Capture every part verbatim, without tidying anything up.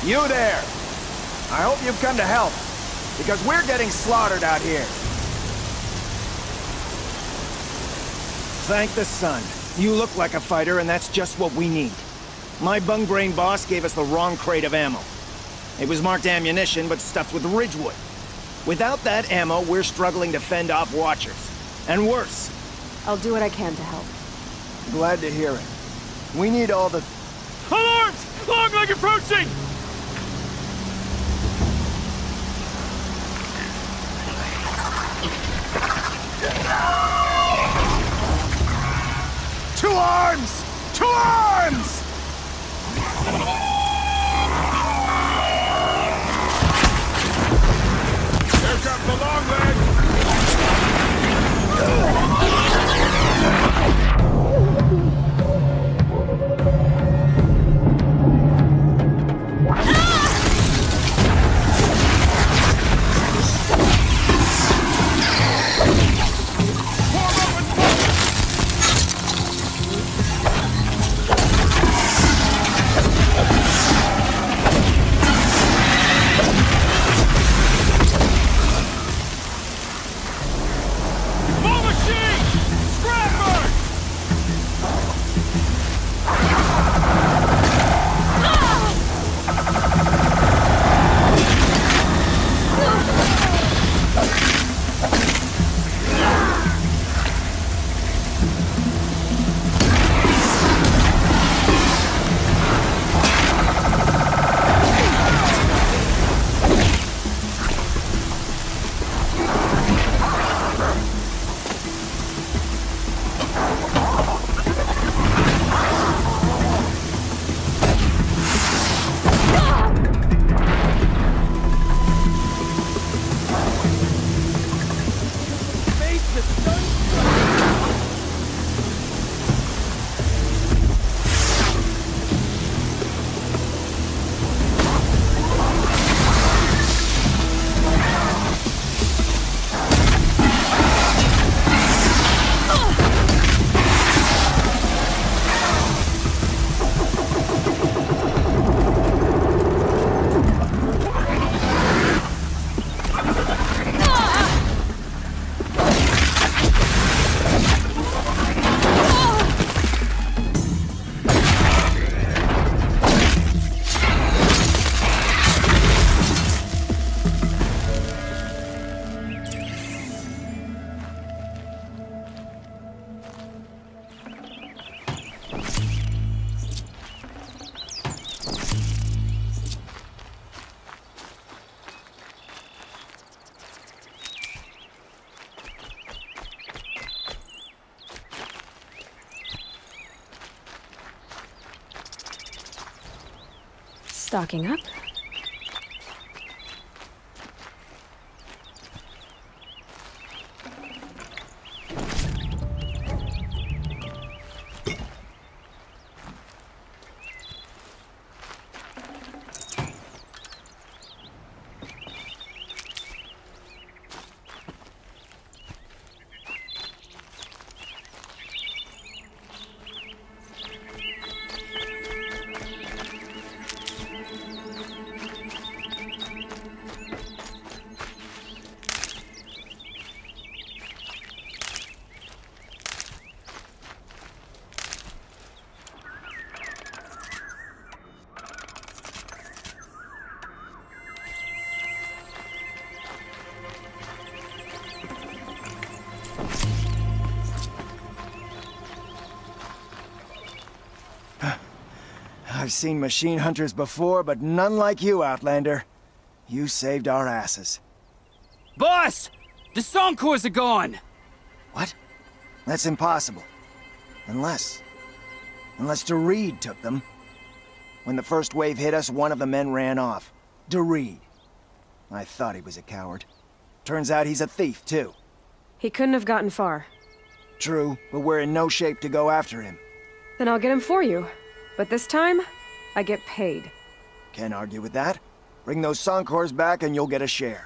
You there! I hope you've come to help, because we're getting slaughtered out here. Thank the sun. You look like a fighter, and that's just what we need. My bung-brain boss gave us the wrong crate of ammo. It was marked ammunition, but stuffed with Ridgewood. Without that ammo, we're struggling to fend off Watchers. And worse. I'll do what I can to help. Glad to hear it. We need all the... Alarms! Long leg approaching! Two arms! Two arms! Here comes the long leg! Stocking up. I've seen machine hunters before, but none like you, Outlander. You saved our asses. Boss! The Soncors are gone! What? That's impossible. Unless... Unless DeReed took them. When the first wave hit us, one of the men ran off. DeReed. I thought he was a coward. Turns out he's a thief, too. He couldn't have gotten far. True, but we're in no shape to go after him. Then I'll get him for you. But this time, I get paid. Can't argue with that. Bring those Soncors back and you'll get a share.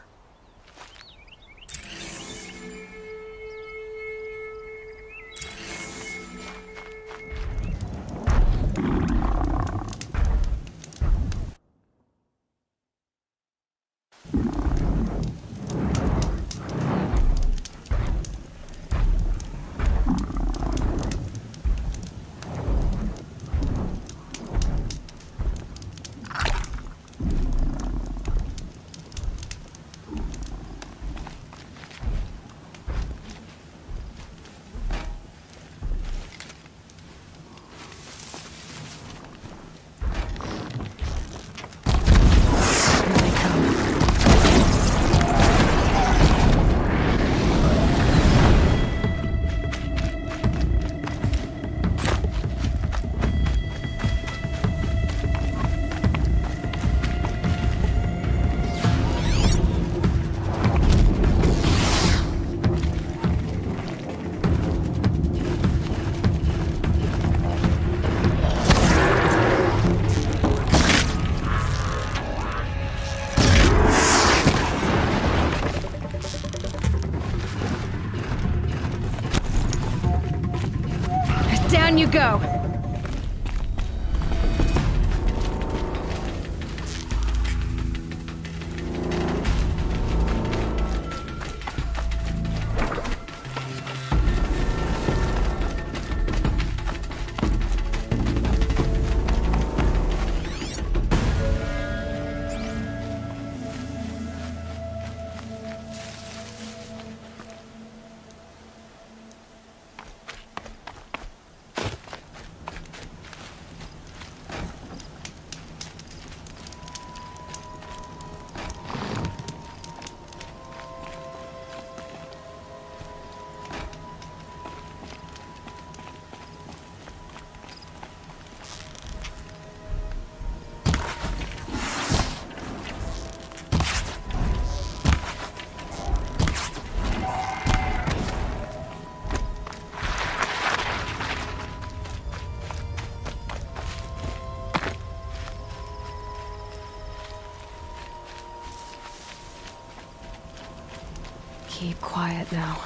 Down you go. Keep quiet now.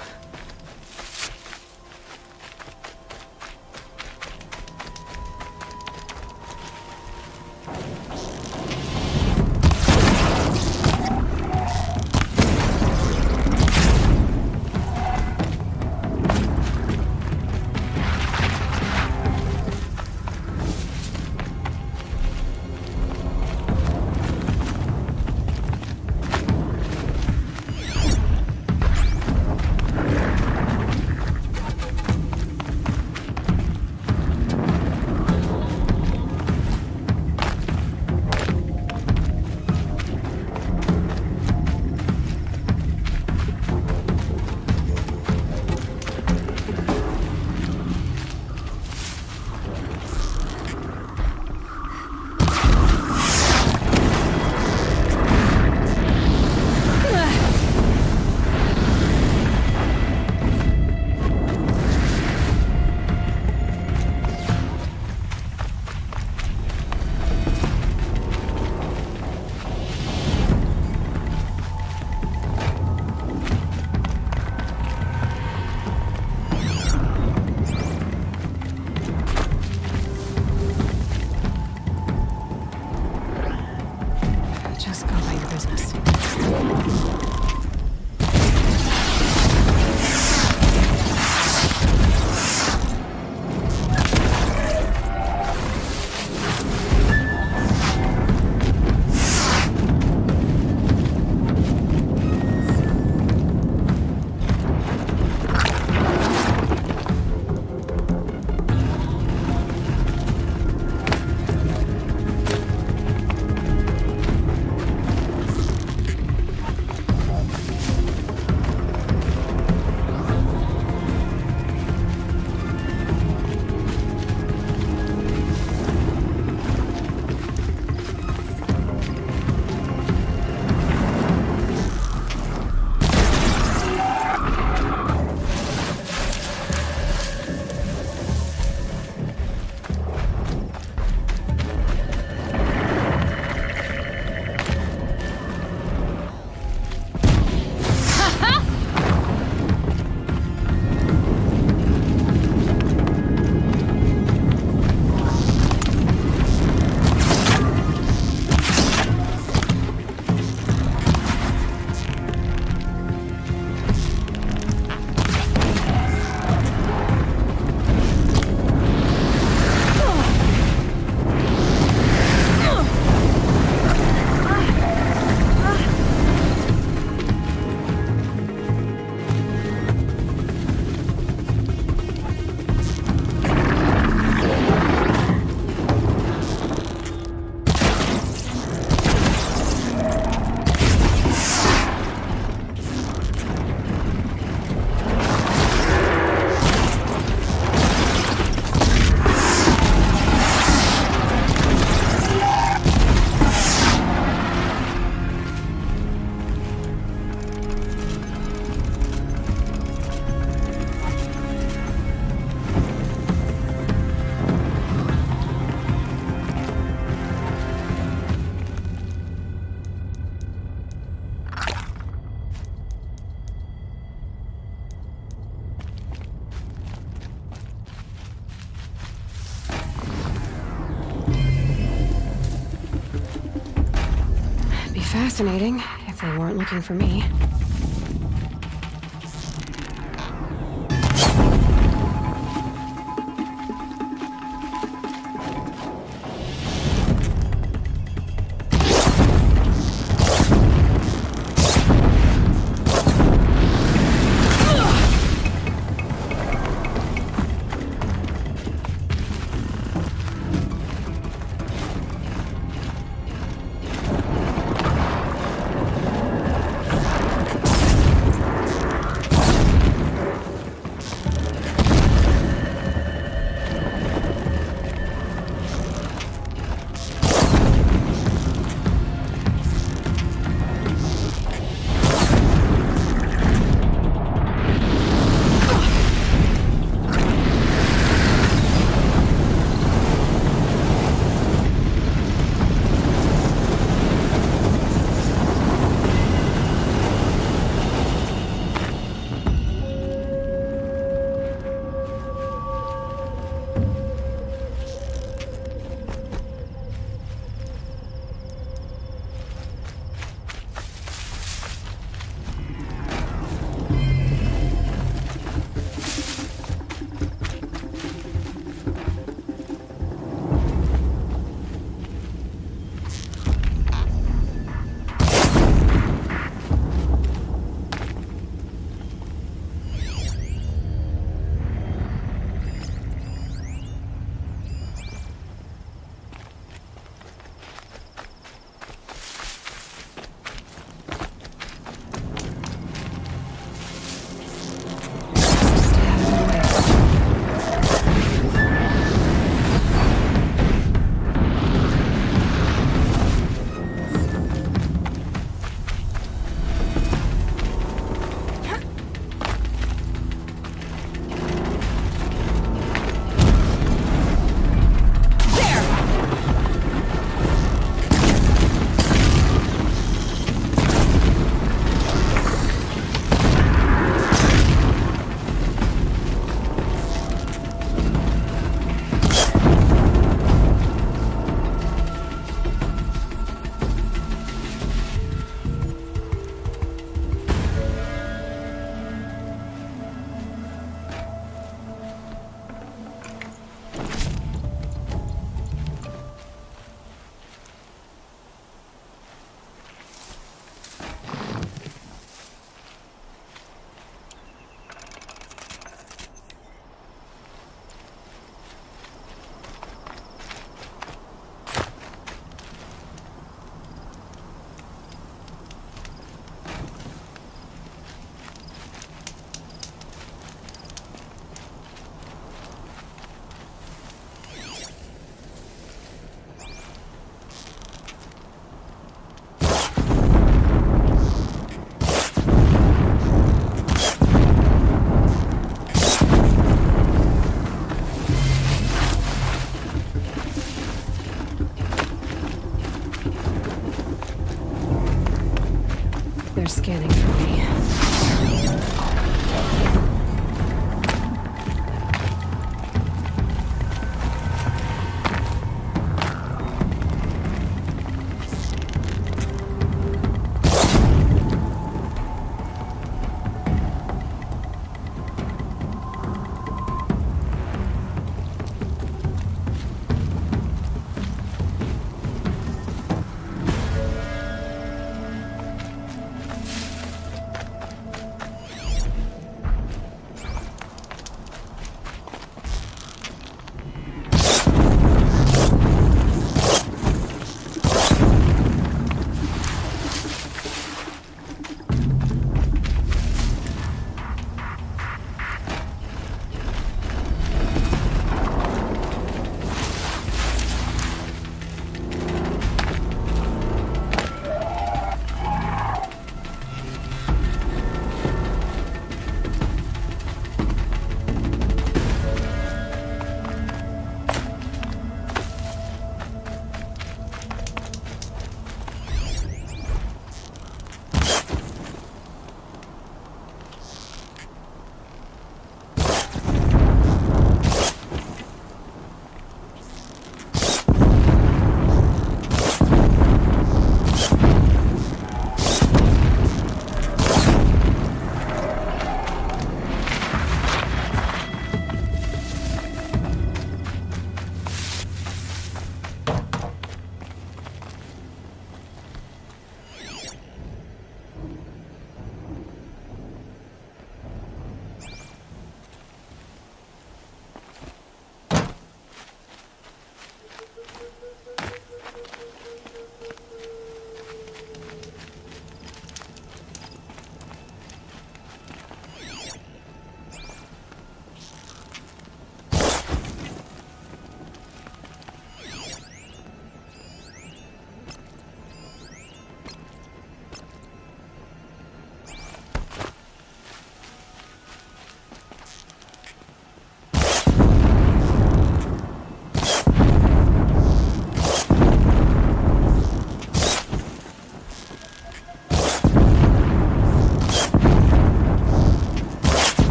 fascinating, if they weren't looking for me.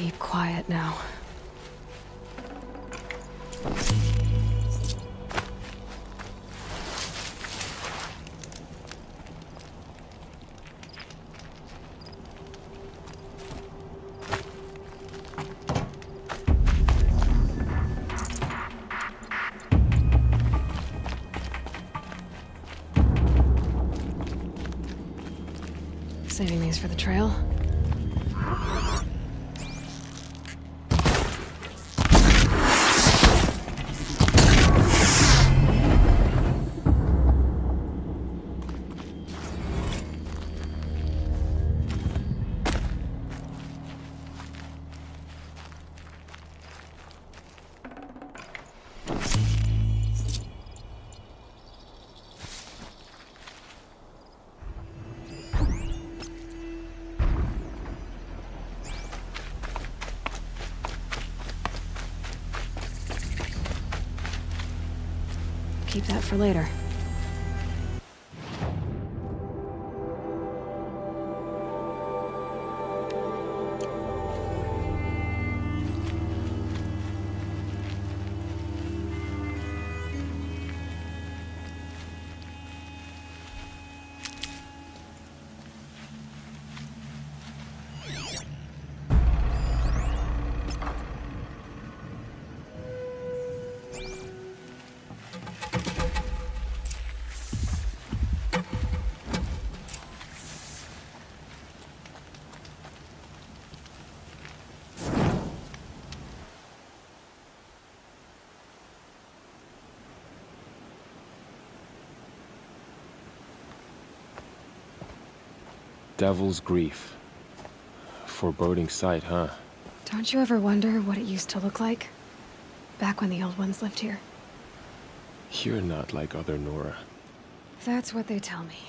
Keep quiet now. Saving these for the trail. Keep that for later. Devil's Grief. Foreboding sight, huh? Don't you ever wonder what it used to look like? Back when the old ones lived here. You're not like other Nora. That's what they tell me.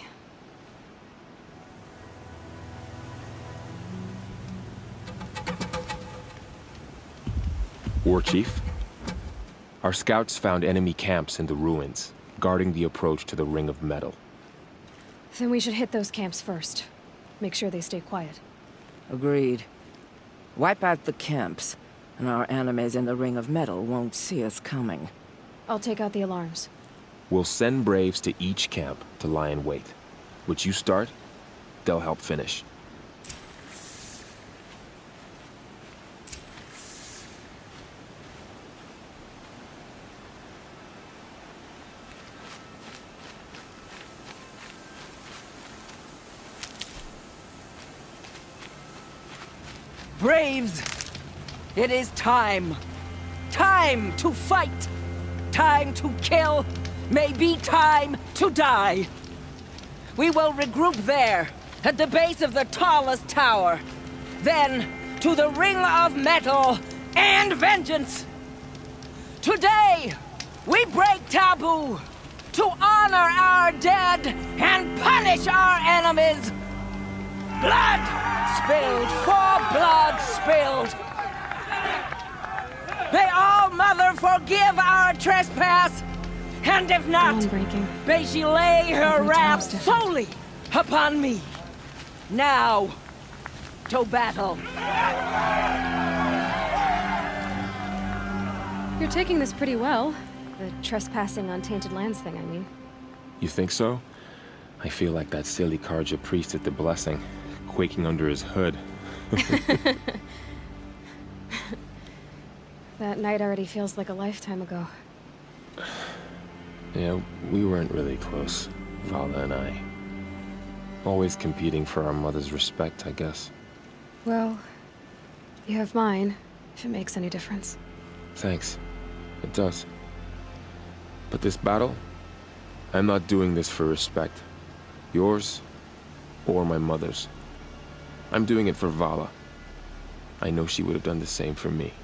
War Chief? Our scouts found enemy camps in the ruins, guarding the approach to the Ring of Metal. Then we should hit those camps first. Make sure they stay quiet. Agreed. Wipe out the camps, and our enemies in the Ring of Metal won't see us coming. I'll take out the alarms. We'll send Braves to each camp to lie in wait. Which you start, they'll help finish. Braves! It is time! Time to fight! Time to kill! Maybe time to die! We will regroup there, at the base of the tallest tower. Then, to the Ring of Metal and vengeance! Today, we break taboo to honor our dead and punish our enemies! Blood spilled for blood spilled! May All Mother forgive our trespass, and if not, may she lay her wrath solely upon me. Now, to battle. You're taking this pretty well. The trespassing on tainted lands thing, I mean. You think so? I feel like that silly Karja priest at the Blessing, quaking under his hood. That night already feels like a lifetime ago. Yeah, we weren't really close, Vala and I. Always competing for our mother's respect, I guess. Well, you have mine, if it makes any difference. Thanks. It does. But this battle, I'm not doing this for respect. Yours, or my mother's. I'm doing it for Vala. I know she would have done the same for me.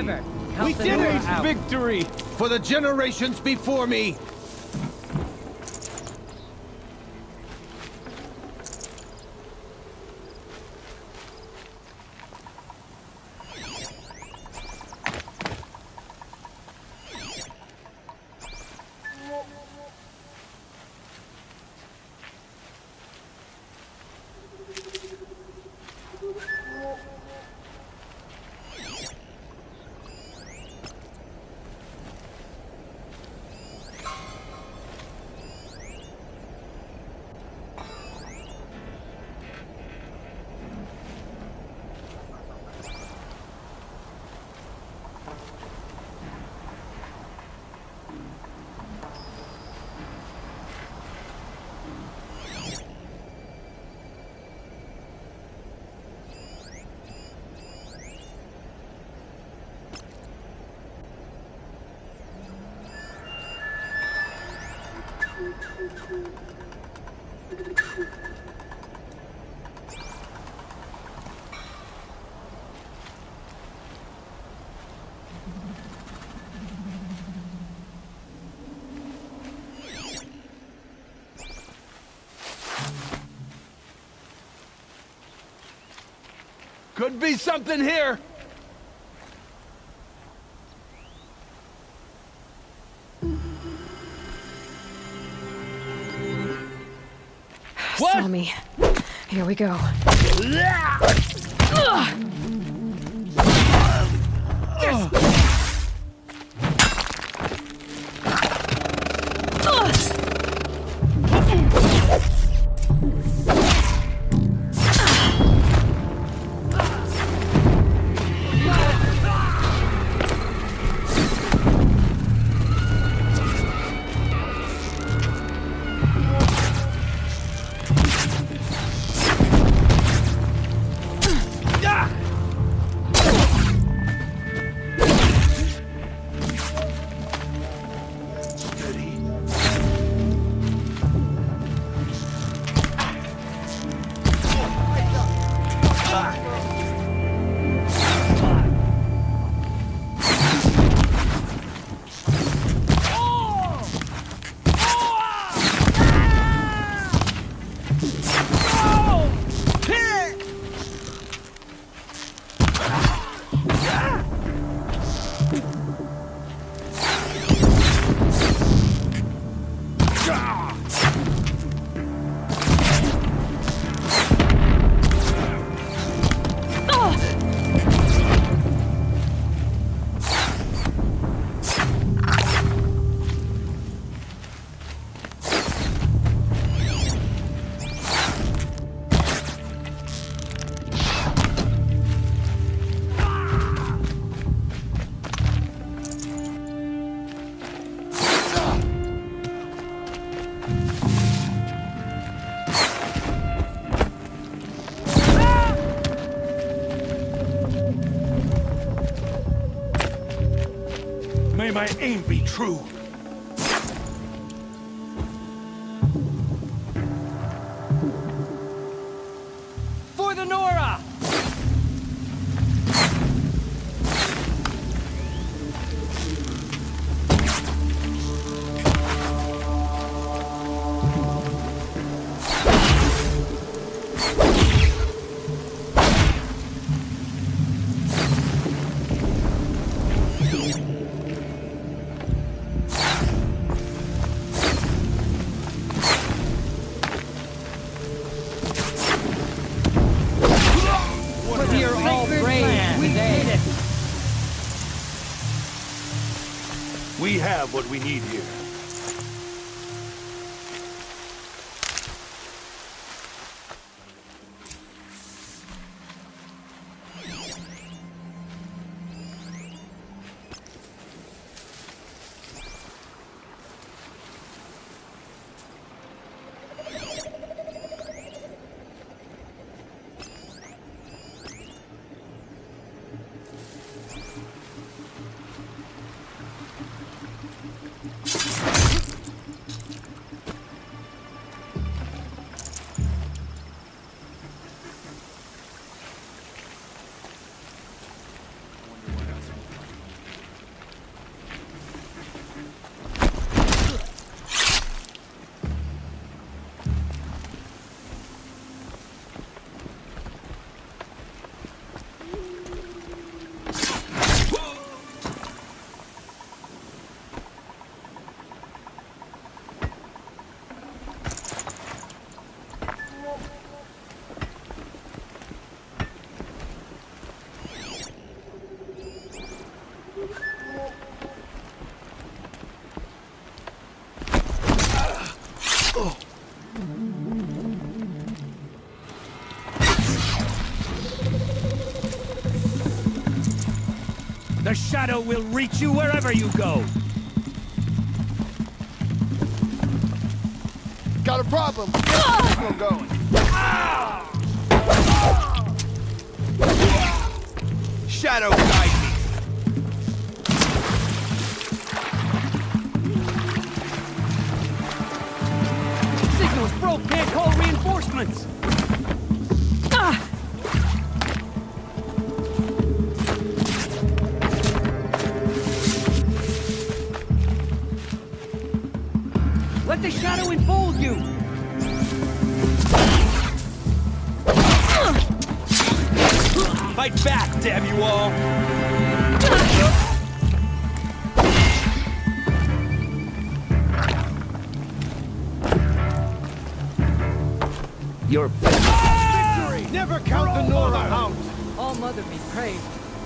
Trevor, help We the did Nora it! out. Victory! For the generations before me! Could be something here! Saw me. Here we go. May my aim be true. For the Nora! You're all brave. We did it. We have what we need here. The Shadow will reach you wherever you go! Got a problem! I'm going. Shadow guide me! Signal's broke, can't call reinforcements! Ah! Let the Shadow enfold you! Fight back, damn you all! Your victory! Never count the Nora out! All Mother be praised.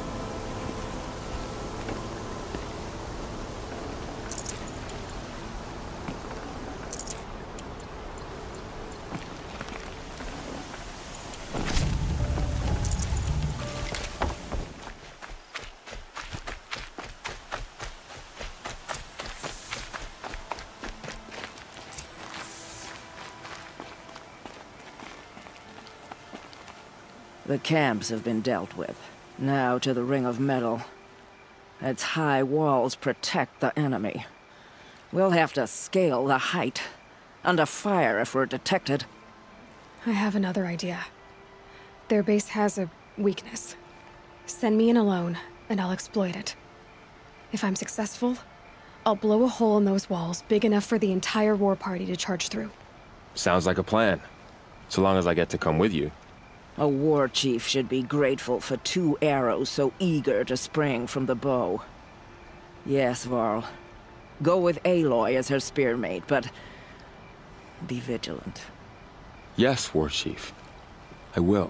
The camps have been dealt with. Now to the Ring of Metal. Its high walls protect the enemy. We'll have to scale the height. Under fire if we're detected. I have another idea. Their base has a weakness. Send me in alone, and I'll exploit it. If I'm successful, I'll blow a hole in those walls big enough for the entire war party to charge through. Sounds like a plan. So long as I get to come with you. A war chief should be grateful for two arrows so eager to spring from the bow. Yes, Varl. Go with Aloy as her spearmate, but be vigilant. Yes, War Chief. I will.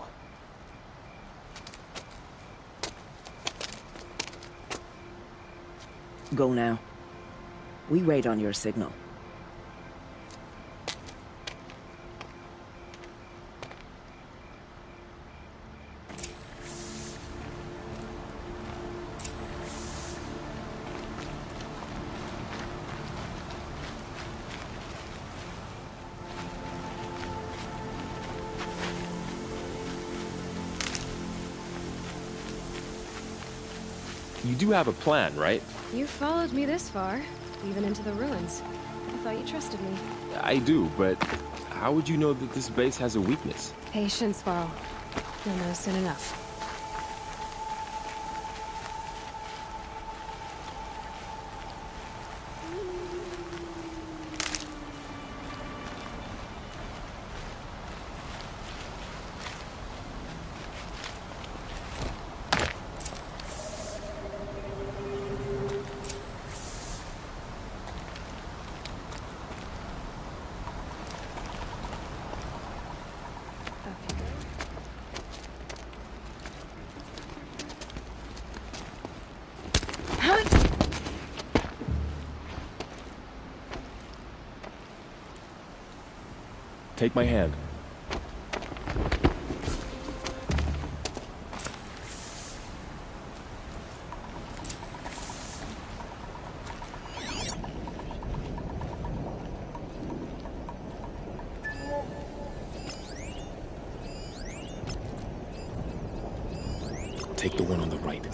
Go now. We wait on your signal. You do have a plan, right? You followed me this far, even into the ruins. I thought you trusted me. I do, but how would you know that this base has a weakness? Patience, Varl. You'll know soon enough. Take my hand. Take the one on the right.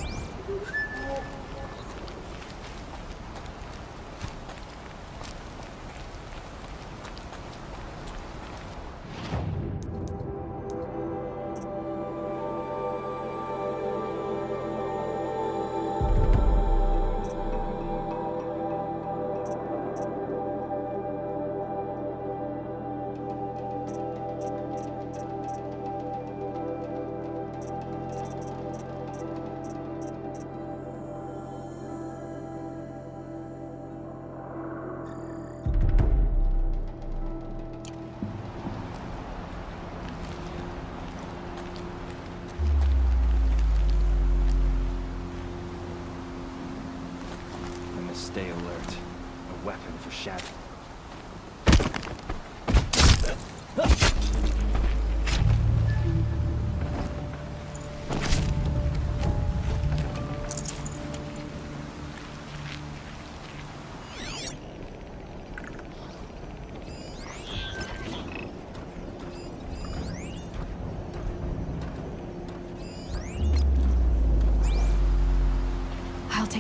Stay alert. A weapon for Shadow.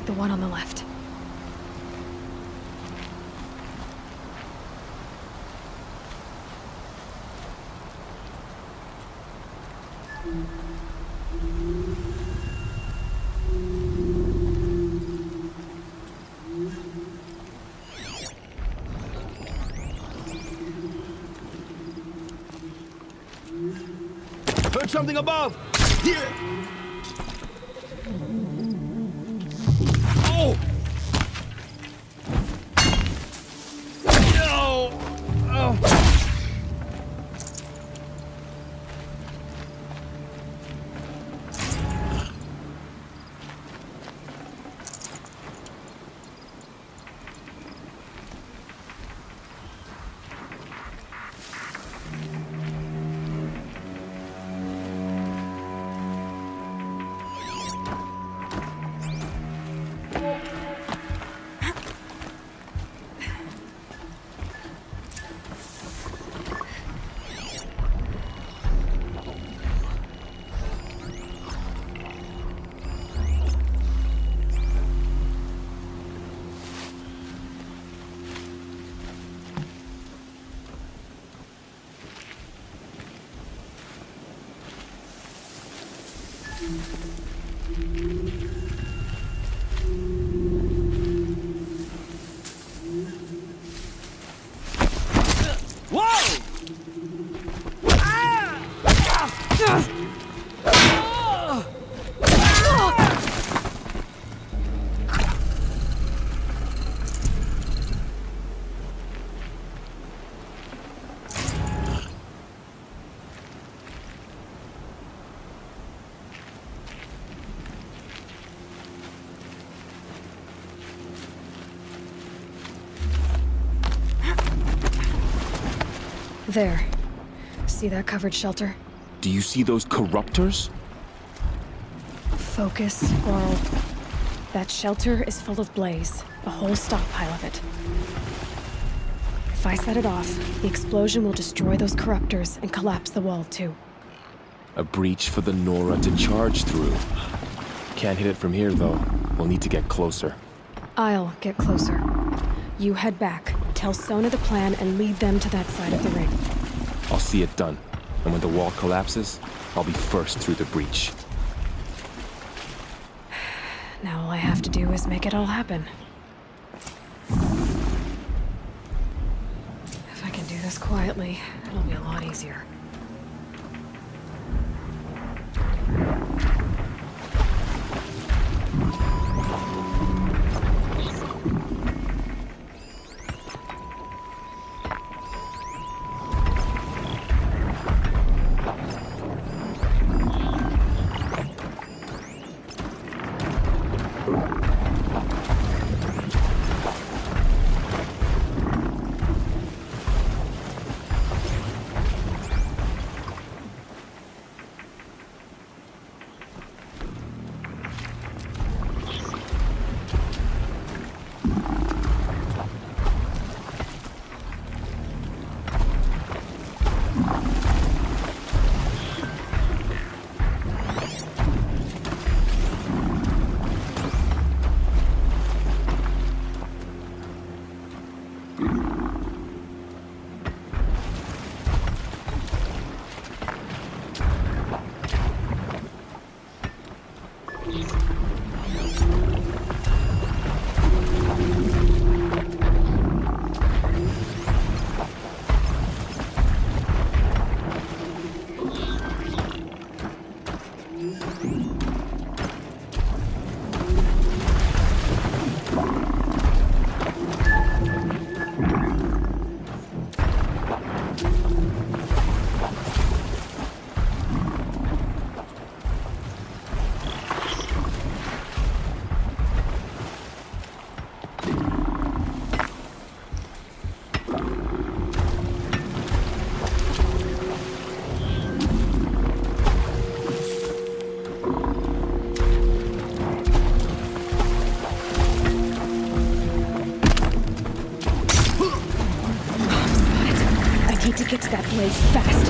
take the one on the left. Heard something above! Here! Oh! No! Oh! There. See that covered shelter? Do you see those corruptors? Focus, Varl. That shelter is full of blaze. A whole stockpile of it. If I set it off, the explosion will destroy those corruptors and collapse the wall too. A breach for the Nora to charge through. Can't hit it from here, though. We'll need to get closer. I'll get closer. You head back, tell Sona the plan, and lead them to that side of the ring. I'll see it done. And when the wall collapses, I'll be first through the breach. Now all I have to do is make it all happen. If I can do this quietly, it'll be a lot easier. To get to that blaze fast.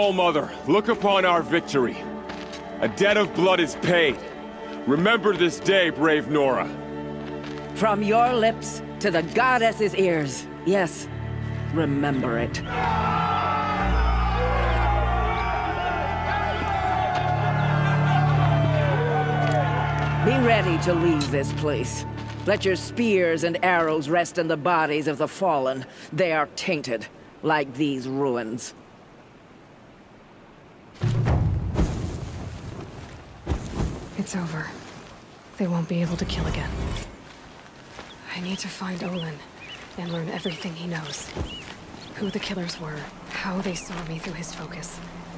All-Mother, look upon our victory. A debt of blood is paid. Remember this day, brave Nora. From your lips to the goddess's ears. Yes, remember it. Be ready to leave this place. Let your spears and arrows rest in the bodies of the fallen. They are tainted, like these ruins. It's over. They won't be able to kill again. I need to find Olin and learn everything he knows. Who the killers were, how they saw me through his focus.